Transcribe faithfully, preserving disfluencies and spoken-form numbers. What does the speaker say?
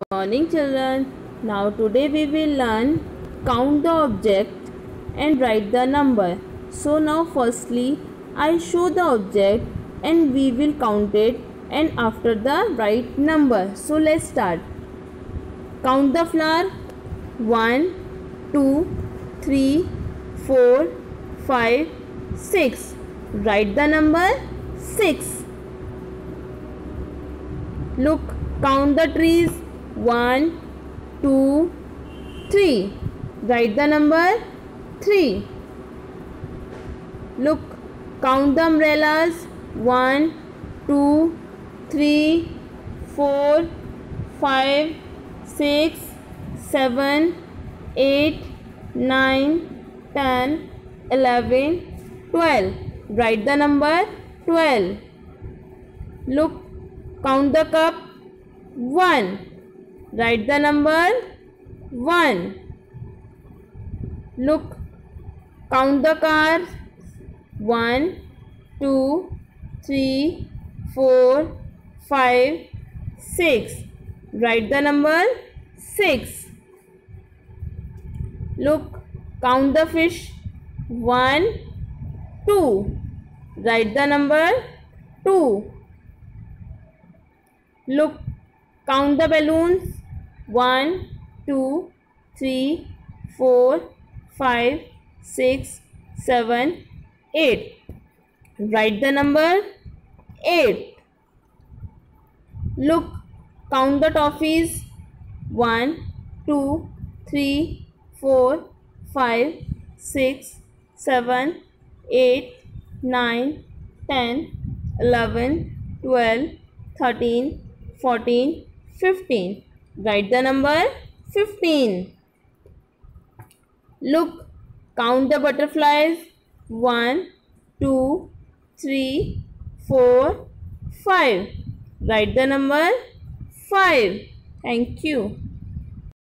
Morning children. Now today we will learn count the object and write the number. So now firstly I show the object and we will count it and after the right number. So let's start. Count the flower. one, two, three, four, five, six. Write the number six. Look, count the trees. one, two, three. Write the number three. Look, count the umbrellas. one, two, three, four, five, six, seven, eight, nine, ten, eleven, twelve. Write the number twelve. Look, count the cup. one. Write the number one. Look, count the cars. one, two, three, four, five, six. Write the number six. Look, count the fish. one, two. Write the number two. Look, count the balloons. one, two, three, four, five, six, seven, eight. Write the number eight. Look, count the toffees. one, two, three, four, five, six, seven, eight, nine, ten, eleven, twelve, thirteen, fourteen, fifteen. Write the number fifteen. Look, count the butterflies. one, two, three, four, five. Write the number five. Thank you.